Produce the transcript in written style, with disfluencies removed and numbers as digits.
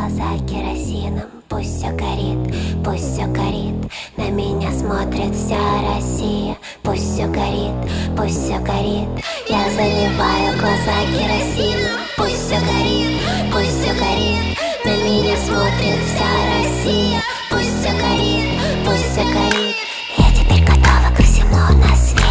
глаза керосином. Пусть все горит, пусть все горит. На меня смотрит вся Россия. Пусть все горит, пусть все горит. Я заливаю глаза керосином. Пусть все горит, пусть все горит. На меня смотрит вся Россия. Пусть все горит, пусть все горит. Я теперь готова ко всему на свете.